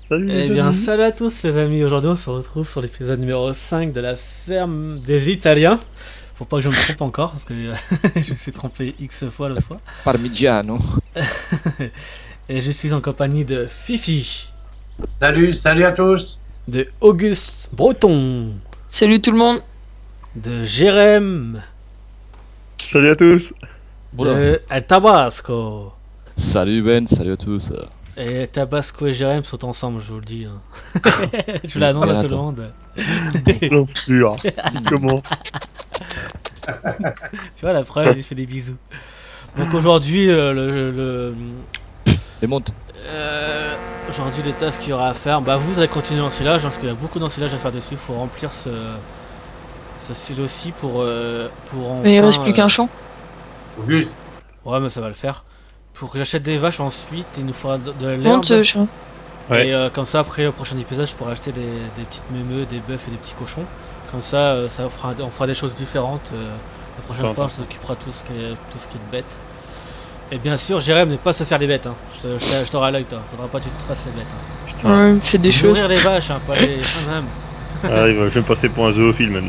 Salut Eh les bien, amis. salut à tous les amis, aujourd'hui on se retrouve sur l'épisode numéro 5 de la ferme des Italiens. Faut pas que je me trompe encore, parce que je me suis trompé X fois l'autre fois. Parmigiano. Et je suis en compagnie de Fifi, Salut, salut à tous. de Auguste Breton, Salut tout le monde. de Jérém, Salut à tous. de El Tabasco. Salut Ben, salut à tous. Et Tabasco et Jérém sont ensemble, je vous le dis. Hein. Je l'annonce à tout le monde. L'enflure. Comment? Tu vois, la preuve, il fait des bisous. Donc aujourd'hui, Démonte. aujourd'hui, les tâches qu'il y aura à faire, bah vous allez continuer l'ensilage, hein, parce qu'il y a beaucoup d'ensilage à faire dessus. Il faut remplir ce silo-ci pour Mais il enfin, reste plus qu'un champ. Auguste, Ouais, mais ça va le faire. Pour que j'achète des vaches ensuite, il nous faudra de l'herbe. Monte, champ. Ouais. Et comme ça, après, au prochain épisode, je pourrai acheter des petites mémeux, des bœufs et des petits cochons. Comme ça, on fera des choses différentes. La prochaine Sympa. fois, on s'occupera de tout ce qui est de bêtes. Et bien sûr, Jérém, ne pas se faire les bêtes. Hein. Je t'aurai à l'œil, toi. Faudra pas que tu te fasses les bêtes. Hein. Putain. Ouais, il fait des choses. Nourrir les vaches, hein, pas les. Ah, je vais me passer pour un zoophile maintenant.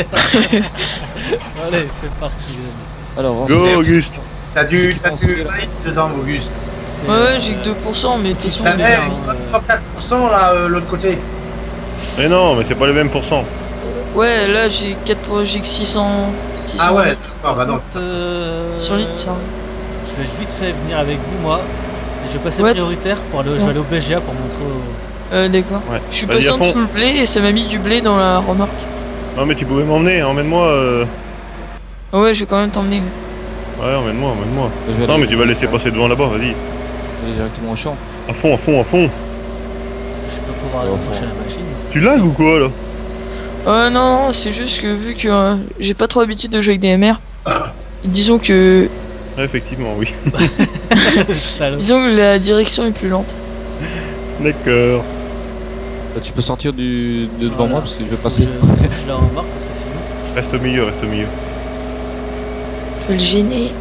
Allez, c'est parti. les amis. Alors, Go Auguste. t'as C'est du qui pense que- maïs dedans, Auguste. C'est, Ouais, j'ai que 2%, mais t'es sûr. T'as T'as bien, même 34% là, l'autre côté. Mais non, mais c'est pas les mêmes pourcents. Ouais, là j'ai 4, j'ai que 600. Ah ouais, litres. d'accord, bah non. contre, 100 litres, ça. je vais vite fait venir avec vous, moi. Et je vais passer Ouais. prioritaire pour je vais aller au BGA pour montrer au... D'accord. Ouais. Je suis Vas-y, passé à en fond. dessous le blé et ça m'a mis du blé dans la remorque. Non, mais tu pouvais m'emmener, emmène-moi. Ah ouais, je vais quand même t'emmener. Ouais, emmène-moi, emmène-moi. Je vais Non, aller- mais tu vas laisser passer devant là-bas, vas-y. aller directement au champ. À fond, à fond, à fond. Je peux pouvoir aller Ouais, brancher bon. la machine. Tu lags ou quoi là? Non, c'est juste que vu que j'ai pas trop l'habitude de jouer avec des MR, disons que Ouais, effectivement, oui. Salaud. disons que la direction est plus lente. D'accord. Tu peux sortir de devant Voilà. moi parce que je vais Faut passer. que je la remarque parce que sinon... Reste au milieu, reste au milieu. Je vais le gêner.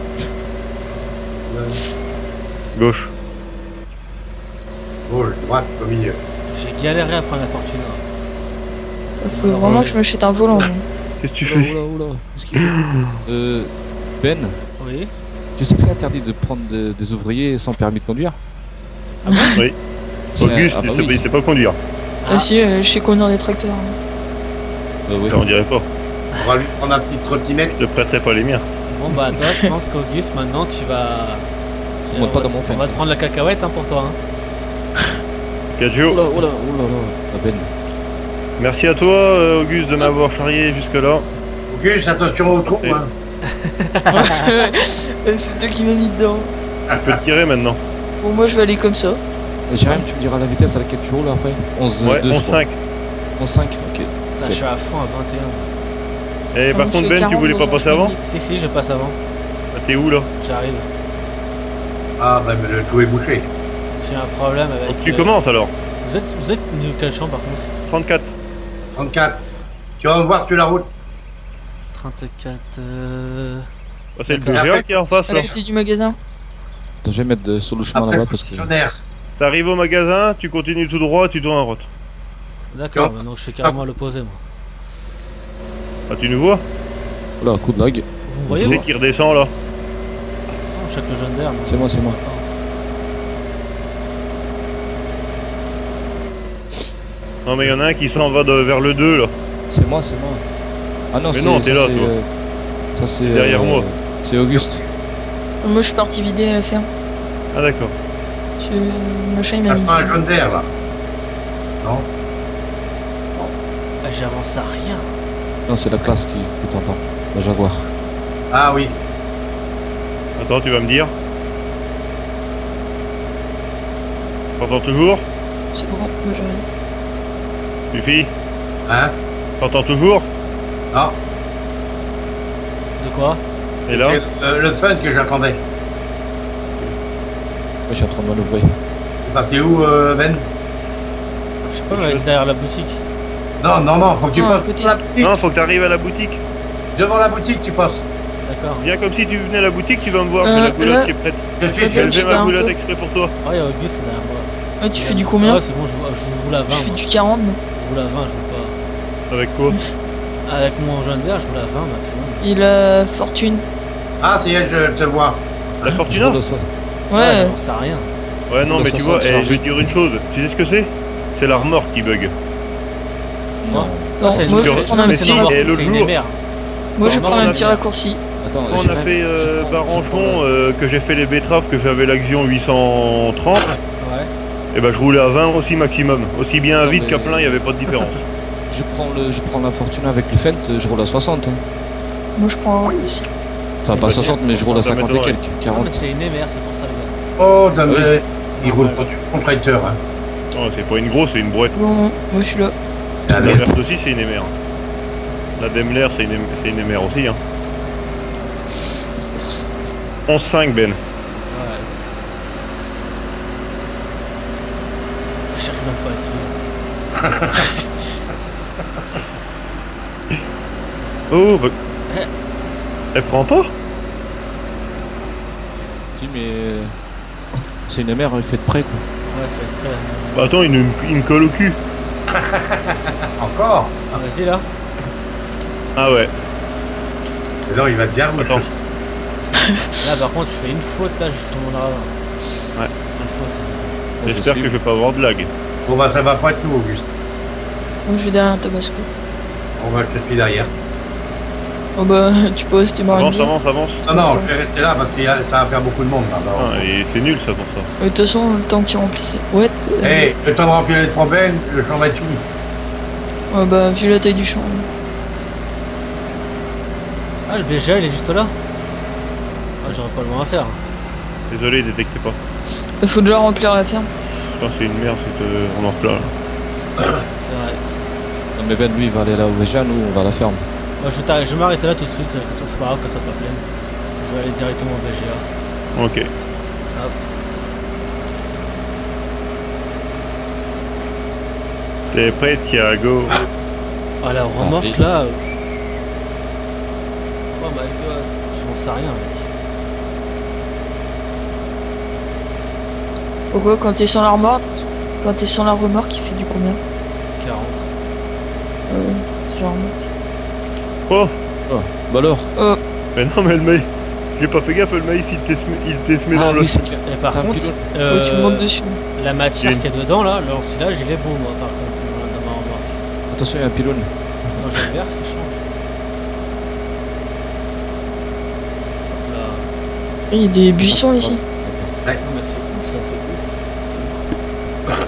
Gauche. Gauche, droite, au milieu. J'ai galéré à prendre la fortune. Hein. Faut vraiment que je m'achète un volant. moi. Qu'est-ce que tu Oula, fais? oula, oula. Qu'est-ce qu'il fait Ben, Oui. tu sais que c'est interdit de prendre des ouvriers sans permis de conduire? Oui. C'est- Auguste, ah bah il oui. sait pas conduire. Ah si, je sais conduire des tracteurs. Oui. Ça, on dirait pas. On va lui prendre la petite trottinette. Je prêterai pas les miens. Bon bah toi, je pense qu'Auguste, maintenant tu vas... Monte pas dans mon On va fenêtre. te prendre la cacahuète hein, pour toi. Hein. Cadio. Oula, oula, oula, oula. Ah, Ben. Merci à toi, Auguste, de m'avoir charrié jusque-là. Auguste, attention au trou, Et- hein. C'est toi qui m'as mis dedans. Je peux te tirer maintenant. Bon, moi je vais aller comme ça. Jérém, tu me diras la vitesse à laquelle tu roules après? 11, Ouais, 2, 11-5. 11,5, ok. Putain, je suis à fond à 21. Et Ah, par moi, contre, je suis Ben, tu 40 voulais pas dans un passer avant? chemin. Si, si, je passe avant. Ah, t'es où là? J'arrive. Ah, bah, mais le tout est bouché. J'ai un problème avec... Donc tu commences alors. Vous êtes niveau quel champ par contre 34. 34. Tu vas me voir sur la route. 34... Ah, c'est le D'accord. BGA qui est en face À là. côté du magasin. Attends, je vais mettre sur le chemin Après là-bas le parce que. concessionnaire. T'arrives au magasin, tu continues tout droit, tu tournes en route. D'accord, Non. maintenant je suis carrément à l'opposé moi. Ah, tu nous vois? Oula, coup de lag. Vous me voyez C'est moi qui redescend là. Chaque jaune d'air. C'est moi, c'est moi. Non, mais il y en a un qui s'en va vers le 2 là. C'est moi, c'est moi. Ah non, Mais c'est non, t'es ça, là, c'est, toi. Ça c'est. Derrière moi. C'est Auguste. Moi je suis parti vider la ferme. Ah, d'accord. Le machin il m'a T'as mis. pas un jaune vert là. Non. Ah, j'avance à rien. Non, c'est la classe qui t'entend. La Jaguar. Ah oui. Attends, tu vas me dire. T'entends toujours? C'est bon, moi j'arrive. Suffit. Hein? T'entends toujours? Non. De quoi Et là? C'est le fun que j'attendais. Moi, je suis en train de manœuvrer. C'est parti où, Ben? Je sais pas, mais derrière la boutique. Non, non, non, faut que tu Non, à passes côté. devant la boutique. Non, faut que t'arrives à la boutique. Devant la boutique, tu passes. D'accord. Viens comme si tu venais à la boutique, tu vas me voir, j'ai la là- boulotte qui est prête. Je Là, suis J'ai Ben, levé je ma un boulotte peu. exprès pour toi. Oh, il y a Auguste derrière moi. Ouais, tu fais du combien? Ouais, c'est bon, je roule à 20. Je fais Moi. du 40. moi. Je roule à 20, je roule Avec quoi? pas. Avec mon jeune vert, je roule à 20 maximum. Il a fortune. Ah, c'est elle, je te vois. La Je Fortuna? roule à soi- Ouais. j'en sais rien. Ouais, non, Pour mais le tu vois, 60 je vais chargé. te dire une chose. Tu sais ce que c'est? C'est la remorque qui bug. Non, c'est moi une- je c'est- vais prendre un mais c'est petit si, normal, et l'autre c'est une jour- MR. Moi je vais Non, prendre on un a petit bien. raccourci. Attends, Quand on a fait Barangeon, que j'ai fait les betteraves, que j'avais l'action 830, Ouais. et ben je roulais à 20 aussi maximum. Aussi bien à Non, vide mais- qu'à plein, il n'y avait pas de différence. je prends la Fortuna avec le Fent, je roule à 60. Hein. Moi je prends un aussi. Enfin, pas C'est 60, une mais je roule à Ça 50 et m'étonnerait. quelques. Non, 40. mais c'est une MR, c'est pour ça, les gars. Oh, donne Oui. C'est il roule normal. pas du contracteur. Hein. Non, c'est pas une grosse, c'est une brouette. Bon, moi je suis là. C'est La un mec. Merc aussi, c'est une MR. La Daimler, c'est une MR aussi. Hein. 11,5 Ben. Ouais. J'arrive même pas à suivre. Oh, bah... Elle prend pas? Si, mais. C'est une MR faite près quoi. Ouais, faut être prêt. Bah attends, il me colle au cul. Encore. Ah, vas-y là. Ah ouais. Et là, il va te dire, moi, Attends. Là, par contre, je fais une faute là, je tombe en arrière. Ouais. Une faute, c'est Moi, J'espère que je vais pas avoir de lag. Bon, bah, ça va pas être nous, Auguste. Moi je vais derrière un Tabasco. On va te suis derrière. Oh bah tu peux rester marrant. Avance, avance, avance. Non, non, je vais rester là parce que ça va faire beaucoup de monde là. Ah, et c'est nul ça pour ça. De toute façon, le temps qu'il remplisse. Ouais, Hey, le temps de remplir les problèmes, le champ va être fini. ouais, bah vu la taille du champ. Ah, le BGA il est juste là. Ah, j'aurais pas le loin à faire. Désolé, détectez pas. Il faut déjà remplir la ferme. Putain, c'est une merde cette remorque là. C'est vrai. Non, mais Ben lui il va aller là où déjà, nous on va à la ferme. Moi, je vais m'arrêter là tout de suite, comme ça c'est pas grave que ça pas pleine. Je vais aller directement au BGA. Ok. Hop. T'es prêt, Thiago? Ah, la remorque là. Oh my god, je n'en sais rien, mec. Pourquoi quand t'es sans la remorque, quand t'es sans la remorque, il fait du combien? 40. C'est la remorque. Oh! Bah alors. Mais non, mais le maïs. J'ai pas fait gaffe, le maïs il t'est semé dans le. oui, c'est clair. Et par T'as un contre, pilote. Ouais, tu montes dessus. la Il y a matière une- qui est dedans là, le ensilage il est beau moi par contre dans ma remorque. Attention, il y a un pylône. Quand je verse, il change. Hop là. Il y a des buissons ici. Non mais c'est ouf ça, c'est ouf. C'est ouf.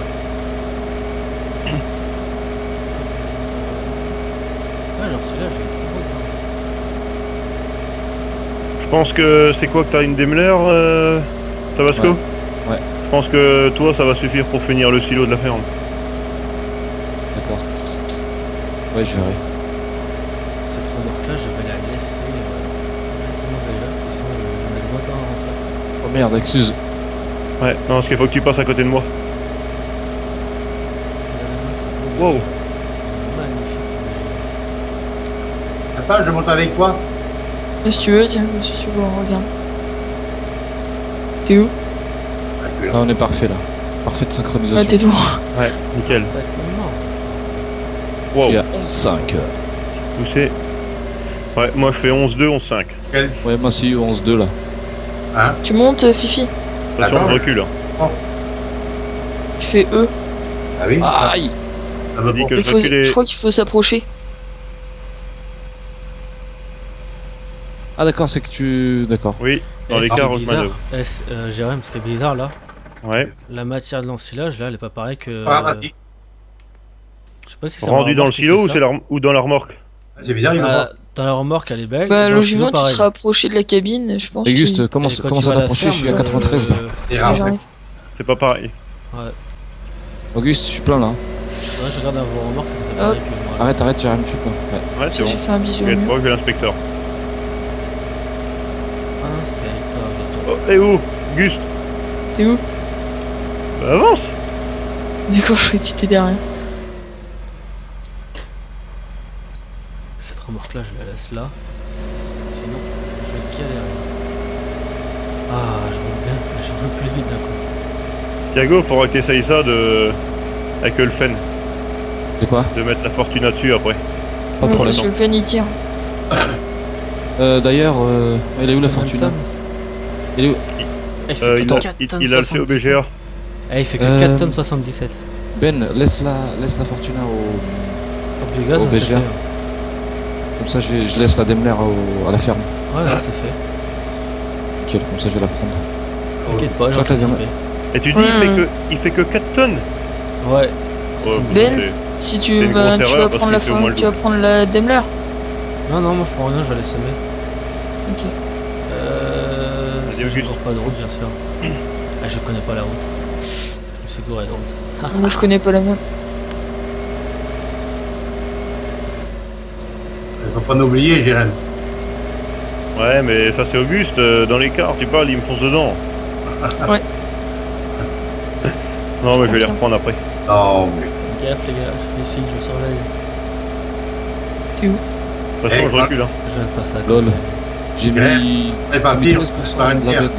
Ah, l'ensilage il est trop beau. Je pense que c'est quoi que t'as une Daimler, Tabasco? Ouais. Je pense que toi ça va suffire pour finir le silo de la ferme. D'accord. Ouais, je verrai. Cette remorque là, je vais la laisser directement déjà, parce que sinon je vais mettre 20 ans à rentrer. Oh merde, excuse. Ouais, non, parce qu'il faut que tu passes à côté de moi. Wow. Magnifique ce Attends, je monte avec toi. Si tu veux, tiens, si tu veux, regarde. T'es où? Ah, tu es là. Là, on est parfait là. Parfaite Ah, synchronisation. t'es devant. Ouais, nickel. Exactement. Wow. Il y a 11-5. Où c'est? Ouais, moi je fais 11-2, 11-5. Quel... Ouais, moi aussi, 11-2 là. Hein? Tu montes, Fifi. Attention, D'accord. je recule. Hein. Tu fais E. Ah oui? Aïe! Ça va dit pour- que Il je faut, reculais. je crois qu'il faut s'approcher. Ah, d'accord, c'est que tu. D'accord. Oui, dans Et les ce qui cas, est je bizarre, manœuvre. Jérôme, ce qui est bizarre là, Ouais. la matière de l'ensilage là, elle est pas pareille que. Ah, vas-y. Je sais pas si c'est Rendu ma dans le remorque qui silo fait ou, ça. c'est ou dans la remorque? C'est bizarre, il va voir. Dans la remorque elle est belle. Bah, dans le logiquement, silo, tu pareil. seras approché de la cabine, je pense. Auguste, que- comment Et quand comment tu ça vas à la d'approcher? Je suis à ferme, 93 là. C'est Ouais, rare. j'arrive. C'est pas pareil. Ouais, Auguste, je suis plein là. ouais, je regarde dans vos remorques, ça fait pareil que moi. Arrête, arrête, j'ai rien de quoi. Ouais. Ouais, c'est bon. J'ai fait un bisou. T'inquiète pas, j'ai l'inspecteur. Inspecteur, Oh, et où? Gus? T'es où? Bah avance! D'accord, je croyais que t'étais derrière. cette remorque là, je la laisse là. Parce que sinon, je vais galérer. Ah, je roule bien, je roule plus vite d'un coup. Thiago, faudra que t'essayes ça avec le Fen, De quoi? de mettre la Fortuna dessus après. Pas de Ouais, problème. parce que le fan il tire. D'ailleurs, elle est où la Fortuna? Elle est où? Il fait que 4 il tonnes a le 77. COBGA. Eh, il fait que 4 tonnes 77. Ben, laisse la Fortuna au... Hop, du gaz, Au ça c'est BGA. fait. Comme ça, je laisse la Daimler à la ferme. Ouais, ouais, c'est fait. Nickel, comme ça je vais la prendre. T'inquiète pas, j'ai Je crois que la anticipé. Et tu dis Ouais. il fait que 4 tonnes. Ouais. Ouais, 77. Ben, c'est- Si C'est tu une vas, grosse tu erreur vas prendre parce qu'il fait au moins le tu vas double. prendre la Daimler. Non, non, moi je prends rien, je vais les semer. Ok. Vas-y, Si je Auguste. cours pas de route, bien sûr. Ah, je connais pas la route. Je me suis gouré de route. Moi je connais pas la map. Il faut pas nous oublier, Jérém. Ouais, mais ça c'est Auguste, dans les cars, tu parles, il me fonce dedans. Ouais. Non, mais je vais les reprendre après. Non, mais. Gaffe les gars, ici je vous surveille. De toute façon, je recule. Hein. Je viens de passer à Lol. côté. J'ai mis... C'est pas mis pire, 13% c'est pas de la pire. benne.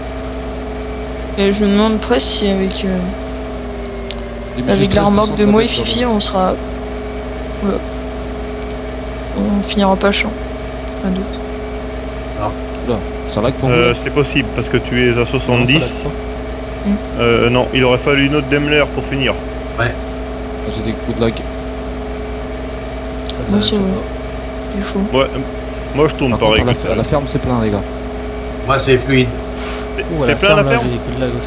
Et je me demande presque si avec, J'ai mis avec juste la remorque 13% de moi et benne sur Fifi on sera. Oula. On finira pas champ. Un doute. Là, ça lag pour vous. C'est possible parce que tu es à Non, 70. ça lag pas. Non, il aurait fallu une autre Daimler pour finir. J'ai des coups de lag. Ça, Moi, je sais ça va. pas. Il faut. Ouais, moi je tourne Par pareil. contre, à la ferme, c'est plein, les gars. Moi, c'est fluide. Ouh, à la C'est plein la ferme là, ferme. j'ai des coups de lag aussi.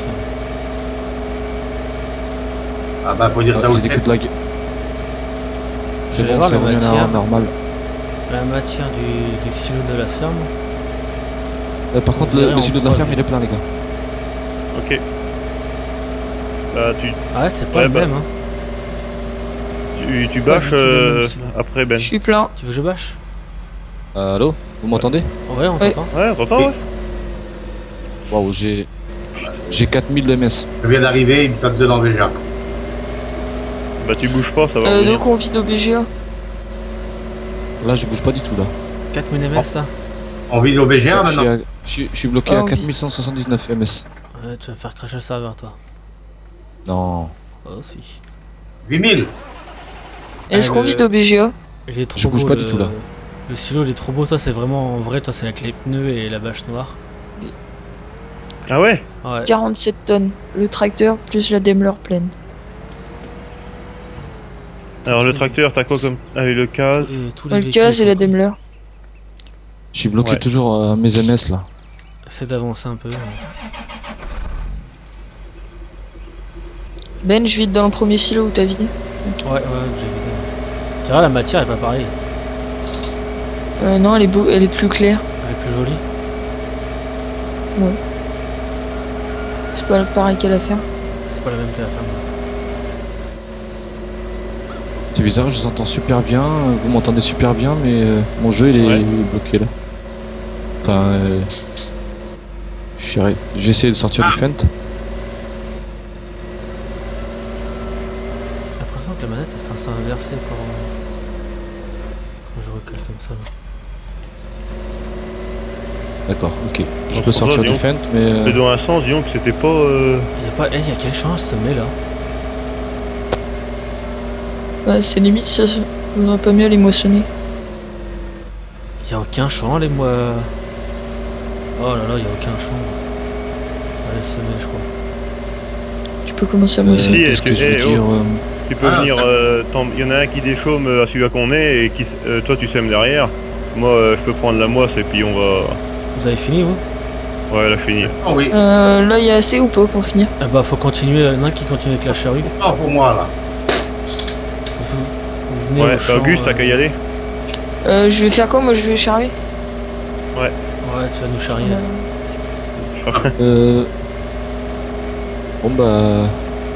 Ah bah, faut dire ça J'ai aussi. des coups de lag. Je C'est vais bon, voir c'est la revenu à la matière. normale. La matière du silo de la ferme. Par contre, Vous verrez le en silo de la preuve. ferme, il est plein, les gars. Ok. Bah, Ah ouais, c'est pas Ouais, le bah. même hein. tu pas bâches du tout le même silo. après Ben. Je suis plein. Tu veux que je bâche? Allô? Vous m'entendez? Ouais, on Ouais. t'entend. Ouais, t'entends, ouais. Waouh, j'ai 4000 ms. Je viens d'arriver, il me tape dedans déjà. Bah, tu bouges pas, ça va revenir. Donc on vide au BGA. Là, je bouge pas du tout, là. 4 mm là. On vide au BGA maintenant. Je suis bloqué Ah, à oui. 4179 ms. Ouais, tu vas me faire cracher le serveur toi. Non. Oh, si. 8000. Est-ce Ah, qu'on le- vide au BGA? Il est trop Je bouge beau, pas du tout, là. Le silo il est trop beau, toi c'est vraiment en vrai, toi c'est avec les pneus et la bâche noire. Ah ouais. Ouais. 47 tonnes. Le tracteur plus la Daimler pleine. Alors, le tracteur, t'as quoi comme. Avec le case. Tous les Le véhicules gaz et sont la pris. Daimler. Je suis bloqué Ouais. toujours à mes ms, là. Essaie d'avancer un peu. Ben, je vide dans le premier silo où t'as vidé. Ouais, ouais, j'ai vidé. Tu vois, la matière est pas pareille. Non, elle est plus claire. Elle est plus jolie. C'est pas pareil qu'à la ferme. C'est pas la même que la ferme. C'est bizarre, je vous entends super bien, vous m'entendez super bien, mais mon jeu il est Ouais. bloqué là. Enfin, j'ai essayé de sortir du Fent. J'ai l'impression que la manette elle fait un sens inversé quand je recule comme ça. Là. D'accord, ok. Je Donc, peux pour sortir ça, du disons- Fent, mais C'est dans un sens, disons que c'était pas. Il y a pas. Eh, il y a quel change ce met là? Ouais, c'est limite, ça. On aurait pas mieux les moissonner. Il y a aucun champ les mois. Oh là là, il y a aucun champ. On va les semer, je crois. Tu peux commencer à Si, moissonner. est-ce qu'est-ce que je que- veux eh, dire Tu peux Ah, venir. Il y en a un qui déchaume à celui-là qu'on est et qui, toi tu sèmes derrière. Moi je peux prendre la moisse et puis on va. Vous avez fini vous? Ouais, là fini. Oh oui. Là, il y a assez ou pas pour finir? Eh bah faut continuer, il y en a un qui continue avec la charrue. Non, pour moi là. Vous venez Ouais, au champ, Auguste, t'as qu'à y aller. Je vais faire quoi? Moi, je vais charrier. Ouais, tu vas nous charrier. Bon bah...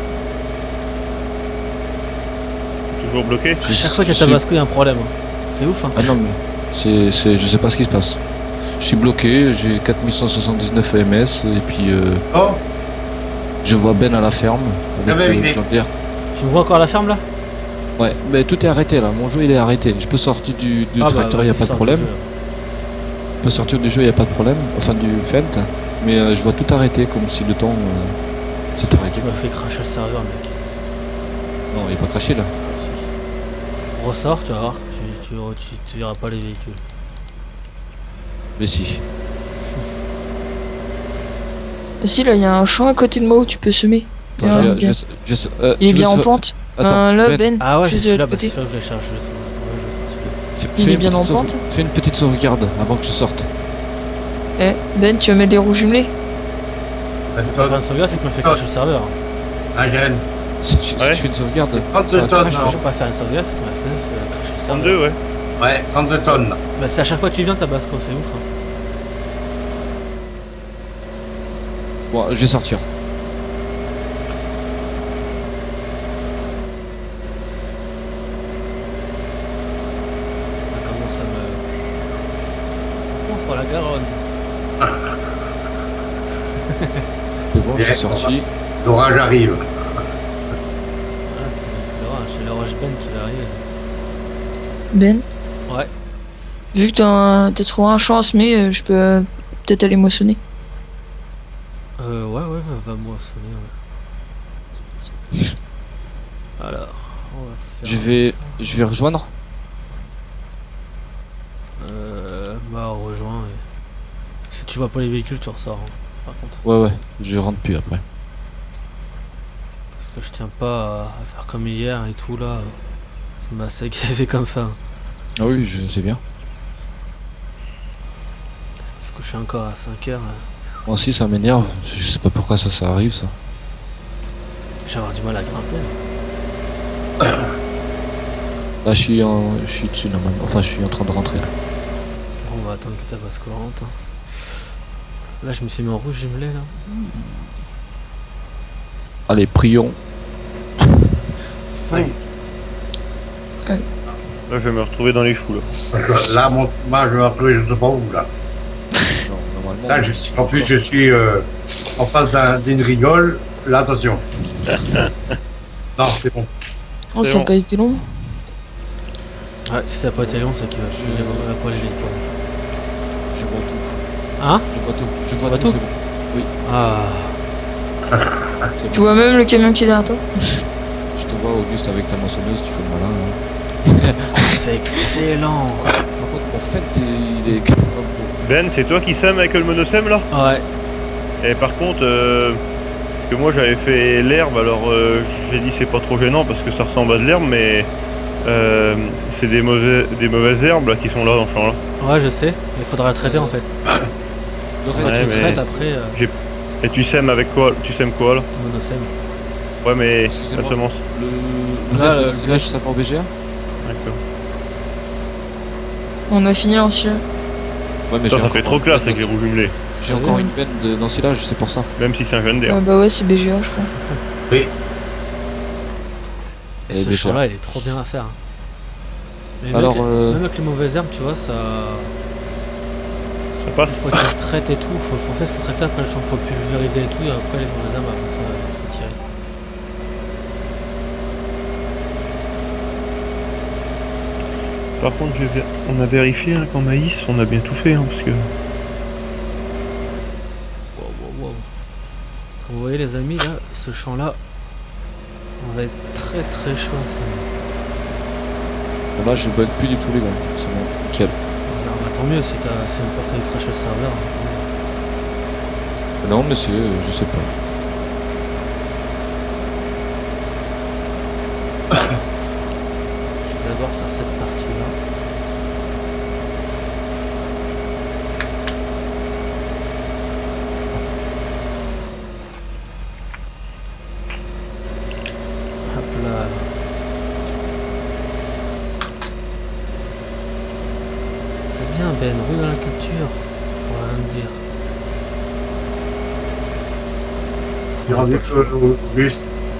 Toujours bloqué. À chaque fois qu'il y a Tabasco, il y a un problème. Hein. C'est ouf hein. Ah non mais... je sais pas ce qui se passe. Je suis bloqué, j'ai 4179 ms et puis Oh, je vois Ben à la ferme J'avais avec vidé. Jean-Pierre. Tu me vois encore à la ferme là? Ouais, mais tout est arrêté là, mon jeu il est arrêté. Je peux sortir du Ah, tracteur, y a pas de sors problème. du jeu. Je peux sortir du jeu, y a pas de problème. Enfin du Fent. Mais je vois tout arrêter comme si le temps... C'est arrêté. Tu m'as fait cracher le serveur, mec. Non, il est pas craché là. Ah, si. Ressors, tu vas voir, tu verras pas les véhicules. Mais si. Si, là, il y a un champ à côté de moi où tu peux semer. Attends, Ouais, il il est bien en pente. Là, Ben, Ah ouais, c'est juste de celui-là, l'autre bah, c'est côté. celui-là que je les cherche. Je vais faire celui-là. Il est bien en pente. Fais une petite sauvegarde avant que je sorte. Eh, Ben, tu vas mettre les roues jumelées. Parce Je vais faire une sauvegarde, c'est qu'il m'a fait cracher le serveur. Un gène. Si tu Ouais. fais une sauvegarde. 32 ça va tonnes. cracher. Non, je vais pas faire une sauvegarde, c'est qu'il m'a fait cracher le serveur. 32, ouais. Ouais, 32 tonnes. Bah, c'est à chaque fois que tu viens, Tabasco, c'est ouf. Hein. Bon, je vais sortir. Ça commence à me. On pense sur la Garonne. C'est bon, je suis Bien, sorti. L'orage arrive. Ah, c'est l'orage, c'est l'orage Ben qui va arriver. Ben, Ouais. vu que t'as trouvé un champ à semer, je peux peut-être aller moissonner. Ouais, va moissonner, ouais. Alors, on va faire. Je vais rejoindre. Bah, on rejoint. Et... Si tu vois pas les véhicules, tu ressors. Hein, par contre. Ouais, je rentre plus après. Parce que je tiens pas à faire comme hier et tout là. Ça m'a assez gavé comme ça. Ah oui, je sais bien. Parce que je suis encore à 5 heures. Moi aussi, ça m'énerve. Je sais pas pourquoi ça arrive, ça. Je vais avoir du mal à grimper. Là, je suis dessus normalement. Enfin, je suis en train de rentrer là. On va attendre que Tabasco rentre. Là, je me suis mis en rouge jumelé là. Allez, prions. Oui. Là, je vais me retrouver dans les choux, là. Parce que là, moi, je vais retrouver je sais pas où, là. Non, normalement. Là, en plus, je suis en face d'une rigole. Là, attention. Non, c'est bon. Oh, C'est ça n'a bon. pas été long. Ouais, si ça n'a pas été long, c'est qu'il va pas léger quoi. Je vois tout. Hein? Je vois tout. Je vois vois tout tout. c'est bon. Ah. C'est Tu bon. vois même le camion qui est derrière toi. Je te vois, Auguste, avec ta moissonneuse, tu fais le malin. Hein. C'est excellent. Par contre, mon fait, il est. Ben, c'est toi qui sème avec le monosème, là? Ouais. Et par contre, que moi j'avais fait l'herbe, alors j'ai dit c'est pas trop gênant parce que ça ressemble à de l'herbe, mais c'est des mauvaises herbes là qui sont là dans le champ là. Ouais, je sais. Mais il faudra la traiter en fait. Le En fait, reste, Ouais, tu mais- traites après Et tu sèmes avec quoi? Tu sèmes quoi là? monosème. Ouais, mais Excusez-moi. la semence. le Là, reste de le- l'ensilage, ça part en BGA. D'accord. On a fini l'ancien. Ouais, mais Ça, j'ai ça encore fait trop une classe benne avec les roues jumelées, J'ai encore une benne d'ensilage, c'est pour ça. même si c'est un jeune Ah d'herbe. bah ouais, c'est BGA, je crois. Oui. Et Et ce déjà. champ là, il est trop bien à faire. Hein. Mais Alors, même avec les mauvaises herbes, tu vois, ça. Ça passe. Une fois que tu le traites et tout, faut traiter après le champ, faut pulvériser et tout, et après les mauvaises herbes vont se retirer. Par contre, on a vérifié hein, qu'en maïs, on a bien tout fait, hein, parce que. Wow. Comme vous voyez les amis, là, ce champ là, on va être très chaud à semer. Bon, là, je bug plus du tout, les gars. C'est bon, nickel. Bah, tant mieux si t'as pas fait cracher le serveur. Hein, tant mieux. Non, monsieur, je sais pas. Je vais d'abord faire cette partie là. Hop là. C'est bien Ben, roule dans la culture. On va rien te dire. J'ai rendu Auguste.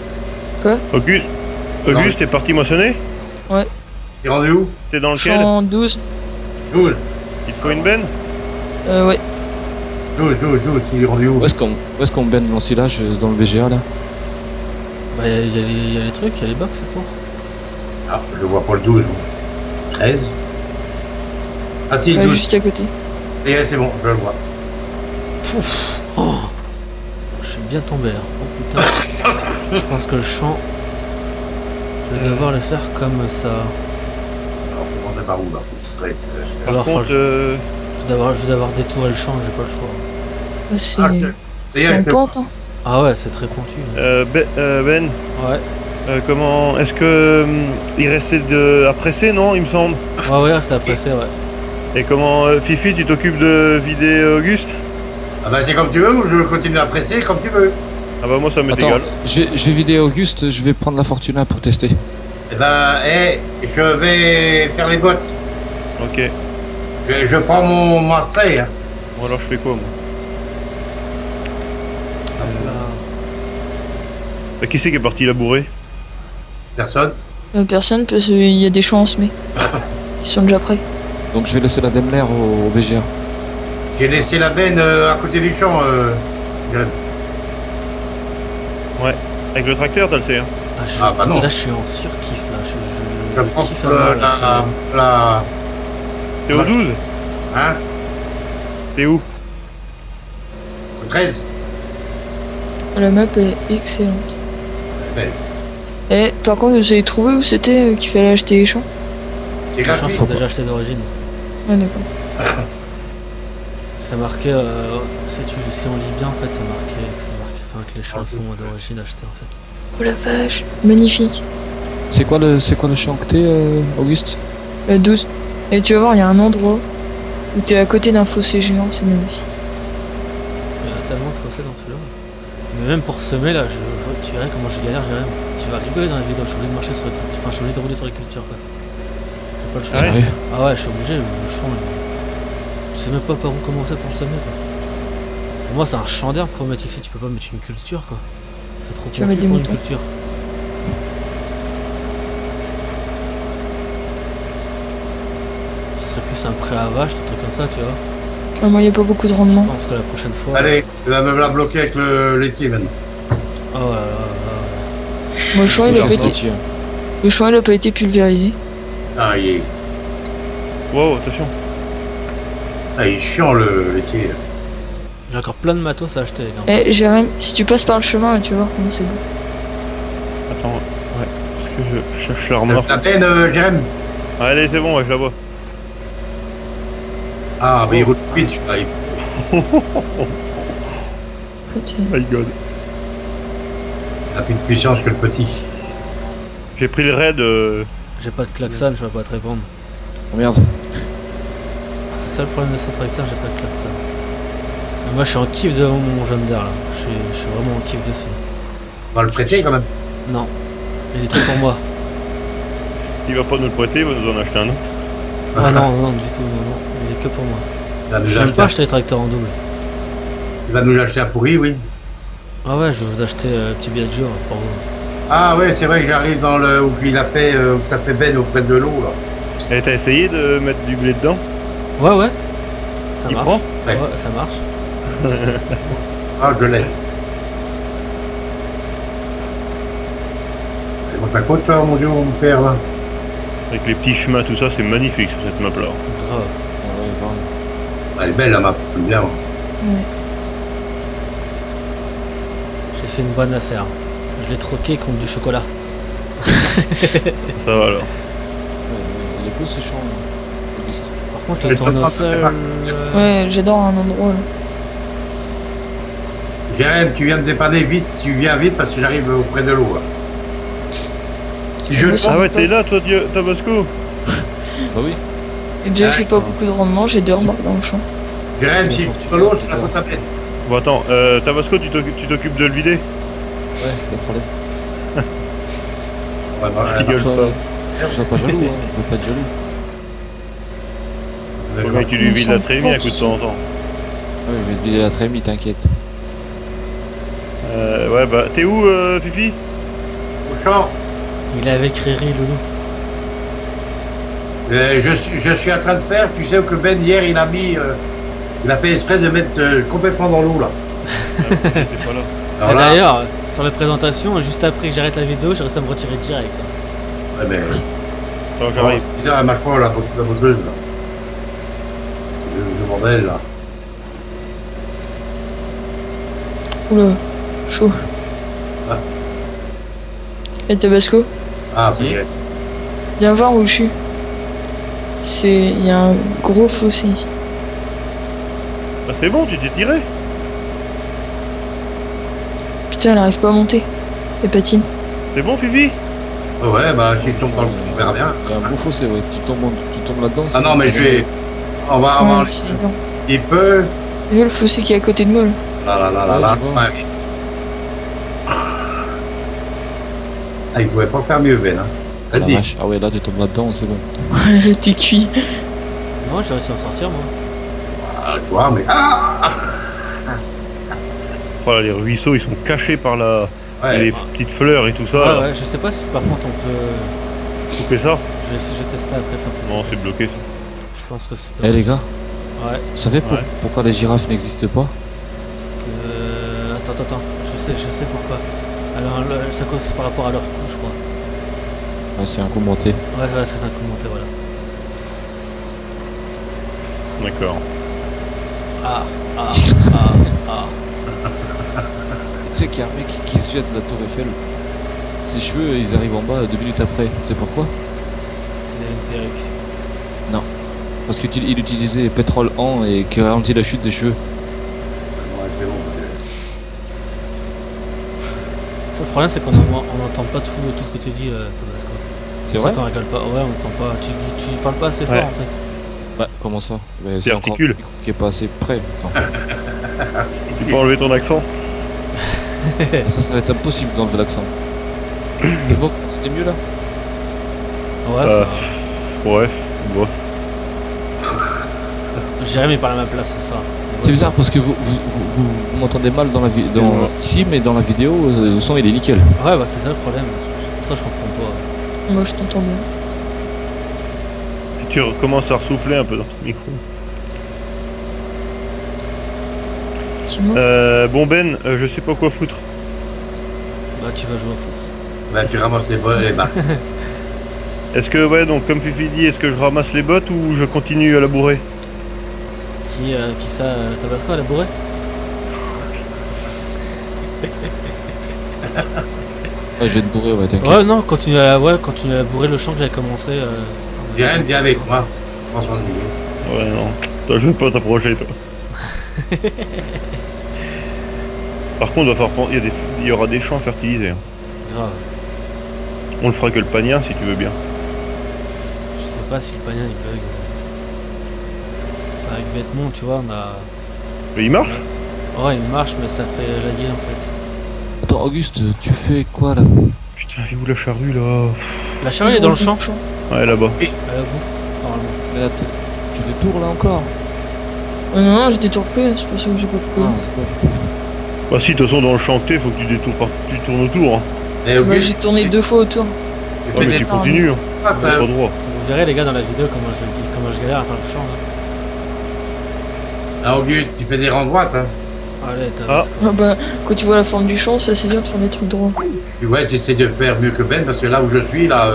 Auguste, t'es parti moissonner? T'es rendu où? T'es dans lequel? Champ 12. 12. Il te faut une benne? Ouais. 12, il est rendu où? Où est-ce qu'on benne l'ensilage dans le BGA, là? Bah y a les trucs, y a les box, c'est pour. Ah, je vois pas le 12. 13. Ah si, le 12. Juste à côté. Et c'est bon, je le vois. Pouf. Oh. Je suis bien tombé là. Oh putain. Je pense que le champ, je vais devoir le faire comme ça. Alors, on commence par où là? Straight. Par Alors, contre, je vais devoir détourer le champ, j'ai pas le choix. C'est D'ailleurs, en il fait- pente, hein. Ah ouais, c'est très pointu. Ben, Ouais. comment est-ce que il restait à presser, non, il me semble. Ouais, c'était apprécié, ouais. Et comment Fifi, tu t'occupes de vider Auguste? Ah bah c'est comme tu veux, ou je continue à presser comme tu veux. Ah bah moi ça m'est Attends, égal. je vais vider Auguste, je vais prendre la Fortuna pour tester. Eh ben, je vais faire les bottes. Ok. Je prends mon Marseille. Hein. Bon alors je fais quoi moi? Là. Bah, qui c'est qui est parti labourer? Personne. Personne, parce qu'il y a des champs en semer. Ils sont déjà prêts. Donc je vais laisser la Daimler au VGA. J'ai laissé la benne à côté du champ. Avec le tracteur, t'as le sais, hein. Ah, bah non. Là, je suis en surkiff là. Je prends kiffe à mort, là, la... T'es au 12? Hein? T'es où? Au 13. La map est excellente. Elle est belle. Et par contre, vous avez trouvé où c'était qu'il fallait acheter les champs? C'est Les champs gratuit. sont déjà achetés d'origine. Ouais, d'accord. C'est marqué, si on lit bien en fait, c'est marqué enfin, que les champs sont d'origine achetés en fait. Oh la vache, magnifique. C'est quoi le champ que t'es, Auguste? 12. Et tu vas voir, il y a un endroit où t'es à côté d'un fossé géant, c'est magnifique. Il y a tellement de fossés dans celui-là. Mais même pour semer là, tu verrais comment je galère, j'ai rien. Tu vas rigoler dans la vidéo, je suis obligé de marcher sur les cultures. Enfin, je suis obligé de rouler sur les cultures quoi. J'ai pas le choix. Ah ouais? Sérieux? Ah ouais, je suis obligé, le champ. Tu sais même pas par où commencer pour le semer quoi. Pour moi, c'est un champ d'herbe pour mettre ici, tu peux pas mettre une culture quoi. C'est trop Tu vas mettre pointu des pour une moutons. culture. Ce serait plus un pré à vache, des trucs comme ça, tu vois. Moi, il n'y a pas beaucoup de rendement. Je pense que la prochaine fois. Allez, tu vas me la bloquer avec le laitier maintenant. Ah ouais, ouais. Moi, le champ, il a pas été... Sorti, hein. Le champ, il a pas été pulvérisé. Ah, il est Wow, attention. chiant le laitier. J'ai encore plein de matos à acheter, les gars. Eh, Jérém, si tu passes par le chemin, là, tu vas voir comment c'est beau. Attends, ouais. Parce que je cherche la remorque. La peine, Jérém. Allez, c'est bon, ouais, je la vois. Ah, mais il roule vite, celui-là. En fait, My god. Il a plus de puissance que le petit. J'ai pris le raid. J'ai pas de klaxon, je vais pas te répondre. Oh merde. C'est ça le problème de ce tracteur, j'ai pas de klaxon. Mais moi je suis en kiff devant mon jaune d'air là. Je suis vraiment en kiff dessus. On va le prêter quand même. Non. Il est tout pour moi. Il va pas nous le prêter, il va nous en acheter un autre. Ah non, non, du tout, non, non. Il est que pour moi. Il va nous Je vais même pas acheter, acheter les tracteurs en double. il va nous acheter un pourri, oui. Ah ouais, je vais vous acheter petit Biagio pour vous. Ah ouais, c'est vrai que j'arrive dans le où il a fait où ça fait benne auprès de l'eau là. Et t'as essayé de mettre du blé dedans? Ouais, ouais. Ça Il marche. prend? Ouais, ça marche. Ah, je laisse. C'est bon ta côte là, mon dieu, mon père là. Avec les petits chemins, tout ça, c'est magnifique sur cette map là. Grave. Ah ouais, grave. Elle est belle la map, j'aime bien. moi. J'ai fait une bonne affaire. Je l'ai troqué contre du chocolat. Ça va alors. Il est beau ce champ, Auguste. Par contre, Je le vais pas tournesol. prendre Ouais, j'adore un endroit là. Jérém, tu viens de dépanner vite, tu viens vite parce que j'arrive auprès de l'eau là. Si je Mais tombe, Ah ouais, t'es là, toi, Tabasco? Bah oui. Et déjà que j'ai pas D'accord. beaucoup de rendement, j'ai 2 remorques dans le champ. Jérém, si tu es l'eau, c'est la faute à peine. Bon, attends, Tabasco, tu t'occupes de le vider? Ouais, pas de problème. Ouais, bah, Je rigole pas. Je sois pas jaloux, hein. Je veux pas être jaloux. Faut bien que tu lui vides la trémie à coup de temps en temps. Ouais, je vais te vider la trémie, t'inquiète. Ouais, bah, t'es où, Fifi? Au champ, Il est avec Riri, Loulou. je suis en train de faire, tu sais que Ben hier il a mis, il a fait exprès de mettre complètement dans l'eau là. T'es pas là. Alors Et là, d'ailleurs, sur la présentation, juste après que j'arrête la vidéo, j'ai réussi à me retirer direct. ouais, mais, Attends, j'arrive. c'est bizarre, ma foi, la bosseuse là. Le bordel là. Oula. Chaud. Ah. Et Tabasco, Ah, c'est viens voir où je suis. Il y a un gros fossé ici. Bah c'est bon, tu t'es tiré. Putain, elle arrive pas à monter. Elle patine. C'est bon, Fifi. Ouais, bah, si je tombe dans le on verra bien. Il y a un beau fossé, ouais. Tu tombes là-dedans. Ah non, mais je vais. On va Ouais, avoir un c'est énorme. petit peu. Tu vois le fossé qui est à côté de moi là? Là. Ouais, je vois. Ouais. Ah, il pouvait pas faire mieux, Ben. Hein. Ah, la Vas-y. vache. Ah ouais, là tu tombes là-dedans, c'est bon. T'es cuit. Non, j'ai réussi à en sortir moi. Ah, tu vois, mais. Ah Voilà, les ruisseaux, ils sont cachés par Ouais. les petites fleurs et tout ça. Ouais, là. ouais, je sais pas si par contre on peut. Couper ça. Je vais tester après ça. Non, c'est bloqué. Ça. Je pense que c'est. Eh les gars, Ouais, vous savez Ouais. pourquoi les girafes n'existent pas? parce que. Attends, je sais pourquoi. Alors, ça cause c'est par rapport à leur cou, je crois. Ah, c'est un commenté. Ouais, c'est un commenté, voilà. D'accord. Ah. Tu sais qu'il y a un mec qui se jette de la tour Eiffel. Ses cheveux, ils arrivent en bas 2 minutes après. C'est pourquoi? C'est une perruque. Parce qu'il utilisait pétrole en et qui ralentit la chute des cheveux. Ouais, c'est bon. Le problème, c'est qu'on n'entend pas tout ce que tu dis, Thomas. Quoi. C'est vrai? qu'on rigole pas. Ouais, on n'entend pas. Tu parles pas assez fort Ouais. en fait. Bah, comment ça? Mais C'est encore le articule. micro qui est pas assez près. Attends. Tu peux enlever ton accent. Ça va être impossible d'enlever l'accent. Tu vois, c'était mieux là? Ouais, Euh, ça. Ouais, bon. Jérémy parle à ma place ce soir. C'est bizarre parce que vous m'entendez mal dans la ici, mais dans la vidéo, le son il est nickel. Ouais, bah c'est ça le problème. Ça, je comprends pas. Moi je t'entends bien. Tu recommences à ressouffler un peu dans ton micro. C'est moi. Bon Ben, je sais pas quoi foutre. Bah, tu vas jouer au foot. Bah, tu ramasses les balles et les barres. Est-ce que, ouais, donc comme Fifi dit, est-ce que je ramasse les bottes ou je continue à labourer? Qui ça, Tabasco, elle a bourré? Ouais, je vais te bourrer, ouais, t'inquiète. Ouais, non, continue à labourer le champ que j'avais commencé. Viens avec moi. François de Miguel. Ouais, non. Toi, je veux pas t'approcher, toi. Par contre, il y aura des champs fertilisés. Hein. Grave. On le fera que le pagnard si tu veux bien. Je sais pas si le panier il bug. C'est avec bêtement, tu vois, on a. Mais il marche? Ouais, il marche, mais ça fait laguer en fait. Attends, Auguste, tu fais quoi là? Putain, elle est où la charrue là? La charrue est dans le champ. Ouais, là-bas. À la bout, normalement. Mais là, tu détournes là encore? Non, je détourne plus, c'est pour ça que j'ai pas Ah, coupé. Bah si, de toute façon, dans le champ que t'es, faut que tu tournes autour. Hein. Et Bah, Auguste, j'ai tourné 2 fois autour. tu Ouais, fais mais des tu continues. Hein. pas, T'as pas droit. Vous verrez les gars dans la vidéo comment je galère à faire le champ. Là. Ah, Auguste, tu fais des rangs droites, hein. Allez, Tabasco. Ah bah, quand tu vois la forme du champ, ça c'est dur de faire des trucs droits. Tu vois, tu essaies de faire mieux que Ben, parce que là où je suis, là,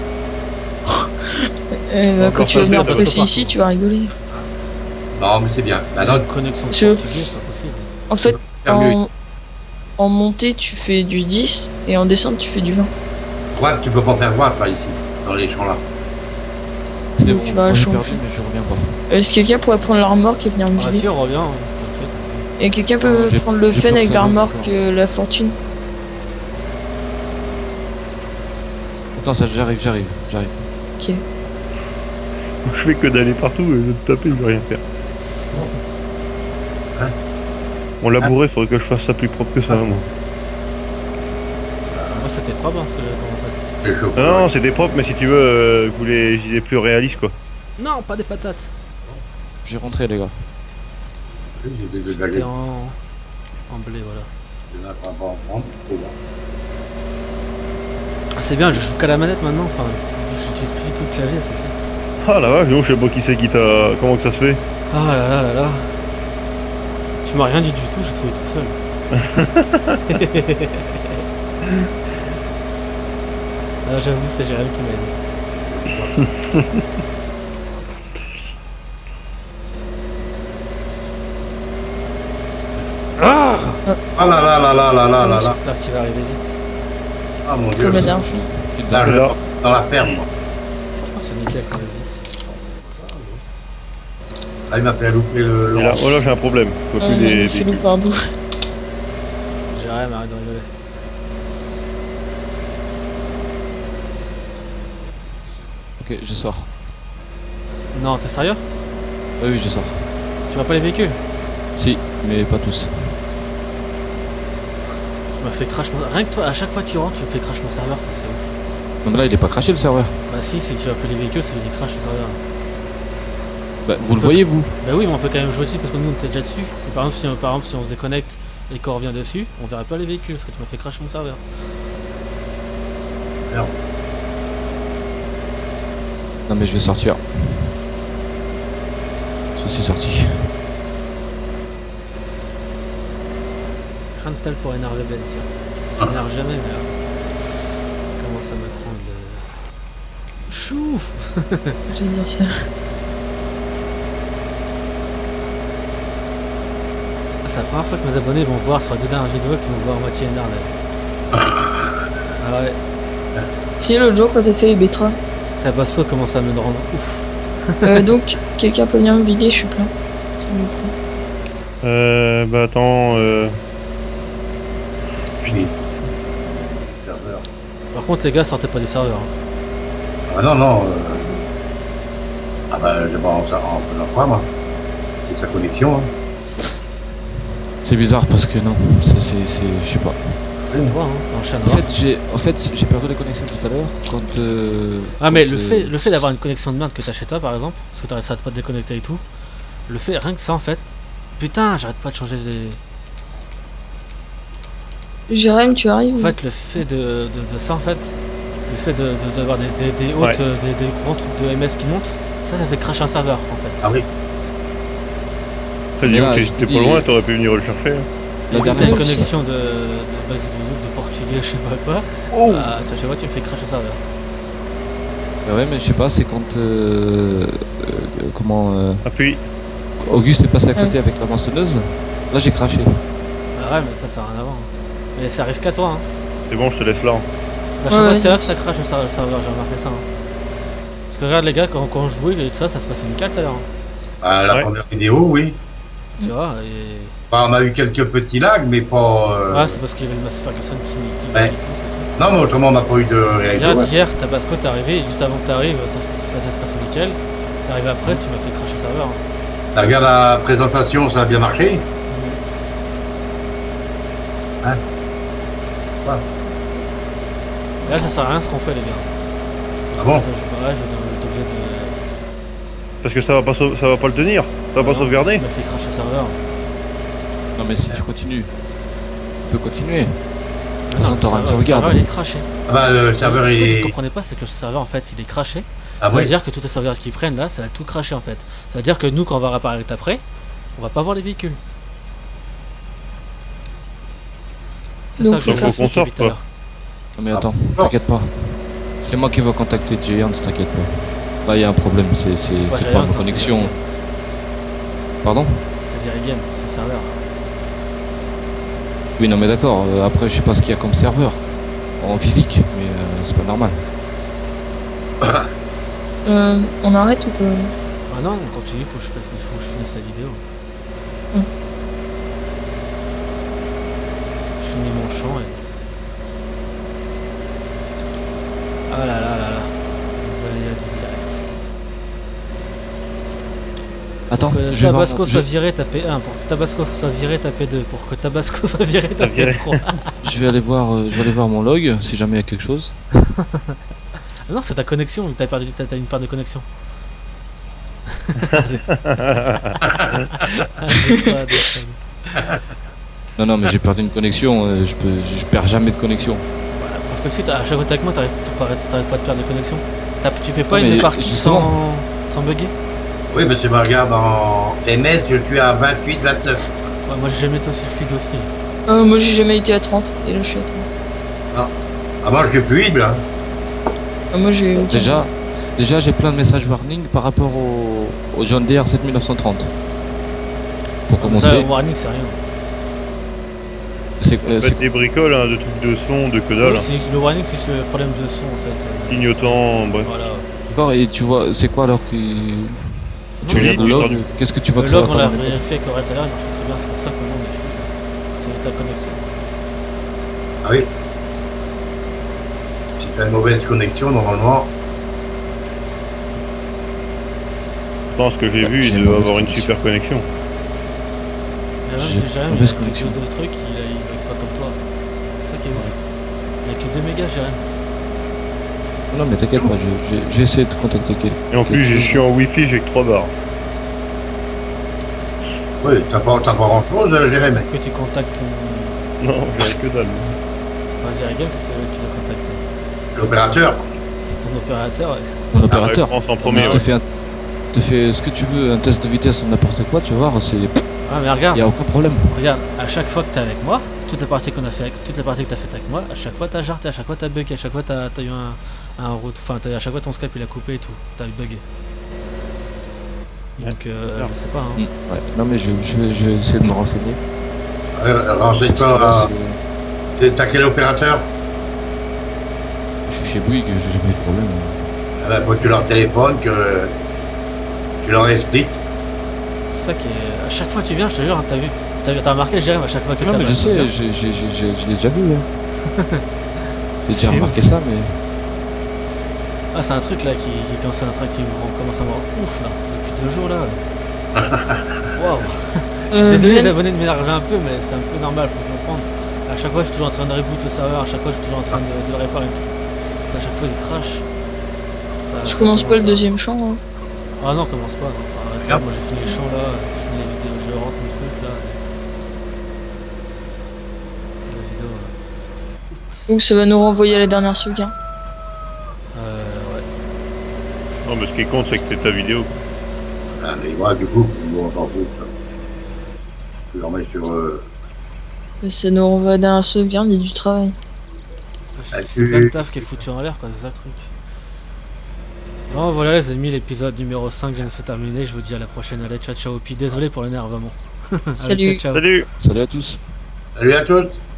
Et bah, Encore quand tu vas pas venir fait, parce passer que ici, partout. tu vas rigoler. non, mais c'est bien. Maintenant, Une connexion de Je- portugais, c'est pas possible. En fait, faire mieux. en montée, tu fais du 10 et en descente, tu fais du 20. Droite, tu peux pas faire droite, là, ici, dans les champs là. C'est Donc, bon, tu vas moi, j'ai changer. perdu, mais je reviens pas. Est-ce que quelqu'un pourrait prendre la remorque et venir me Ah vider? si, on revient. Hein. T'inquiète. Et quelqu'un Non, peut j'ai- prendre le j'ai fun peur avec que la ça vienne remorque, encore. la fortune? Attends, ça, j'arrive. Ok. Je fais que d'aller partout et de te taper, je vais rien faire. Hein? On labourait, faudrait que je fasse ça plus propre que ça, moi. Moi, c'était propre, hein, ce que j'ai commencé. C'est chaud. Ah non, c'était propre, mais si tu veux, je voulais des plus réalistes, quoi. Non, pas des patates. J'ai rentré, les gars. J'ai des C'était galets. en blé, voilà. Je n'apprends pas à en prendre, faut voir. Ah, c'est bien, je joue qu'à la manette maintenant. Enfin, j'utilise plus du tout le clavier, c'est clair. Ah la vache, non, je sais pas qui c'est qui t'a... Comment que ça se fait? Ah là là là là. Tu m'as rien dit du tout, j'ai trouvé tout seul. Ah, j'avoue, c'est Jérémy qui m'a dit. Ah Ah là là là là là là là là. J'espère que tu vas arriver vite. Ah mon dieu. Comme la dernière fois. Là, je Là. vais dans la ferme, moi. Franchement, c'est nickel que t'arrives vite. Ah, il m'a fait louper le Et là, oh là, j'ai un problème. Je vois Ouais, plus il des fait louper un bout. J'ai rien, mais arrête de rigoler. Ok, je sors. Non, t'es sérieux? Ah oui, je sors. Tu vois pas les véhicules? Si, mais pas tous. Tu m'as fait crash mon... Rien que toi, à chaque fois que tu rentres, tu me fais crash mon serveur, toi, c'est ouf. Non mais là, il est pas craché le serveur. Bah si, c'est que tu vas appeler les véhicules, c'est qu'il crash le serveur. Bah, vous le voyez, vous? Bah oui, mais on peut quand même jouer dessus parce que nous on était déjà dessus. Et par exemple, si on se déconnecte et qu'on revient dessus, on verrait pas les véhicules parce que tu m'as fait crash mon serveur. Non mais je vais sortir. Je suis sorti. Rien de tel pour énerver Ben, tiens. Je m'énerve jamais, mais là, commence à me prendre le... Chouf. Je vais dire ça. Ah, c'est la première fois que mes abonnés vont voir sur la deux dernières vidéos qu'ils vont voir moitié énervé. Ah ouais, Si l'autre jour quand t'as fait les Bétra. Tabasco commence à me rendre ouf. Donc, quelqu'un peut venir me vider, je suis plein. S'il vous plaît. Bah attends, Fini. Serveur. Par contre les gars, sortez pas des serveurs. Hein. Ah non, non. Ah bah, je vais pas en quoi, moi. C'est sa connexion, hein. C'est bizarre parce que non, c'est, je sais pas. C'est toi, hein, en chat En noir. fait, j'ai perdu la connexion tout à l'heure quand. Ah mais quand, le fait d'avoir une connexion de merde que t'as chez toi par exemple, parce que t'arrêtes pas de déconnecter et tout, le fait, rien que ça en fait, putain j'arrête pas de changer les... Jérém, tu arrives? En fait le fait de ça en fait, le fait d'avoir des hautes, Ouais. des grands trucs de MS qui montent, ça fait crash un serveur en fait. Ah oui. après, Mais disons là, que je t'es te pas dis- loin, t'aurais pu venir le chercher. Hein. La Quand t'as dernière une fois, connexion de base de portugais, je sais pas quoi, bah, toi chez moi tu me fais crash un serveur. Bah ouais, mais je sais pas, c'est quand. Comment. Appuie. Auguste est passé à côté avec la moissonneuse. Là, j'ai craché. Ah ouais mais ça a rien à voir. Hein. Mais ça arrive qu'à toi hein. C'est bon, je te laisse là. À chaque fois Ouais, que t'es là que ça crash un serveur, j'ai remarqué ça. Hein. Parce que regarde les gars, quand je jouais et tout ça, ça se passait nickel tout à l'heure. Hein. Ah, la Ouais. première vidéo, oui. Tu vois, et... Bah, on a eu quelques petits lags, mais pas. Ah, c'est parce qu'il y avait le Mass Ferguson qui Ouais. tout, c'est tout. Non, mais autrement, on n'a pas eu de réaction. Regarde, hier, Tabasco, t'es arrivé, et juste avant que t'arrives, ça se passait nickel. T'es arrivé après, tu m'as fait cracher le serveur. Hein. Regarde la présentation, ça a bien marché. Hein? Ouais. Et là, ça sert à rien ce qu'on fait, les gars. Ah bon? Je j'étais obligé de. Parce que ça va pas le tenir. Ça va pas sauvegarder. Tu m'as fait cracher le serveur. Non, mais si tu continues, tu peux continuer. De toute Non, façon, t'auras une le sauvegarde. serveur, il est craché. Ah bah, le serveur, Ce que vous il ne est. comprenez pas, c'est que le serveur, en fait, il est craché. Ah Ça veut ouais. dire que toutes les sauvegardes qu'ils prennent là, ça va tout cracher en fait. Ça veut dire que nous, quand on va réapparaître après, on va pas voir les véhicules. C'est Donc, ça que faut je qu'on expliquais sorte, tout à l'heure. Non, mais attends, Ah. t'inquiète pas. C'est moi qui vais contacter Giants, t'inquiète pas. Là, il y a un problème, c'est Ouais, pas Giant, ma c'est connexion. Giant. Pardon? C'est Zeri Game, c'est le serveur. Oui, non, mais d'accord. Après, je sais pas ce qu'il y a comme serveur en physique, mais c'est pas normal. On arrête ou pas? Ah non, on continue, il faut que je finisse la vidéo. Mm. Je finis mon champ et... Ah là là là là. Les aléas du direct. Attends, Pour que je vais voir- Tabasco soit viré, tapez 1. Pour que Tabasco soit viré, tapez 2. Pour que Tabasco soit viré, tapez viré. 3. je vais aller voir mon log si jamais il y a quelque chose. Ah non, c'est ta connexion, t'as une part de connexion. 1, 2, 3, 2, 3. Non, non, mais j'ai perdu une connexion. Je perds jamais de connexion. Voilà, preuve que si, à chaque fois que t'es avec moi, t'arrêtes pas de perdre de connexion. Tu fais pas Non, une mais partie justement. sans bugger? Oui, parce que je me regarde en MS, je suis à 28, 29. Ouais, moi j'ai jamais été aussi fluide aussi. Moi j'ai jamais été à 30 et là je suis à 30. Ah, moi, je suis fluide, là. Moi j'ai aucun. Déjà j'ai plein de messages warning par rapport au John Deere 7930. Pour Ça, commencer. warning, c'est rien. C'est En fait, des bricoles, hein, de trucs de son, de que dalle. Oui, c'est le warning, c'est le problème de son en fait. Clignotant, bref. Voilà. d'accord, et tu vois, c'est quoi alors qui. Tu Oui, regardes le oui, log, pardon. qu'est-ce que tu vois Le que ça log, va on pas l'a dans le log vérifié avec Aurel tout à l'heure, il marchait très bien, c'est pour ça que maintenant on est fou. C'est ta connexion. Ah oui. Si t'as une mauvaise connexion, normalement. Je pense que j'ai vu, j'ai il une doit mauvaise avoir une connexion. super connexion. Il y a J'ai même déjà mauvaise quelques connexion. de trucs, il bug pas comme toi. C'est ça qui est ouf. Il y a que 2 mégas, Jérém. Non, mais t'inquiète pas, j'ai essayé de contacter quelqu'un. Et en plus, je suis en wifi, j'ai que 3 barres. Oui, t'as pas grand chose, Jérémy. C'est que tu contactes ton. Non, j'ai que dalle. C'est pas Virgin que tu l'as contacté. L'opérateur. C'est ton opérateur, ouais. Mon opérateur. France en Mais premier, je ouais. te fais ce que tu veux, un test de vitesse ou n'importe quoi, tu vas voir, Ah, mais regarde, y a aucun problème. regarde, à chaque fois que t'es avec moi, toutes les parties qu'on a fait, toutes les parties que t'as faites avec moi, à chaque fois t'as jarté, à chaque fois t'as bugué, à chaque fois t'as eu un route, enfin à chaque fois ton Skype il a coupé et tout, t'as eu bugué. Donc je sais pas, hein. Ouais. Non, mais je vais essayer de me renseigner. Renseigne-toi. Parce que là, T'as quel opérateur? je suis chez Bouygues, j'ai jamais eu de problème. Ah ben, faut que tu leur téléphones, que tu leur expliques. C'est ça qui est. À chaque fois que tu viens, je te jure, hein, t'as remarqué Jérém à chaque fois que Non, t'as mais je sais, je l'ai déjà vu. Hein. J'ai déjà C'est remarqué ça, mais. Ah, c'est un truc là qui commence à commence à me rendre ouf là, depuis 2 jours là. Waouh! Je suis désolé les abonnés de m'énerver un peu, mais c'est un peu normal, faut comprendre. À chaque fois, je suis toujours en train de reboot le serveur, à chaque fois, je suis toujours en train de réparer le truc. À chaque fois, il crash. Je commence pas le deuxième champ. Hein. Ah non, commence pas. Non. Arrête, là, moi j'ai fini les champs là, je finis les vidéos, je rentre mon truc là. La vidéo. Donc ça va nous renvoyer à la dernière sauvegarde. Ouais. Non, mais ce qui est con, c'est que c'est ta vidéo. Ah, mais moi, du coup, on s'en fout. Tu leur mets sur. Ça nous renvoie à la dernière sauvegarde, il y a du travail. C'est plein de taf qui est foutu en l'air quoi, c'est ça le truc. Bon voilà les amis, l'épisode numéro 5 vient de se terminer, je vous dis à la prochaine, allez ciao ciao, puis désolé pour l'énervement. Allez, Salut. ciao, ciao. Salut! Salut à tous. Salut à tous!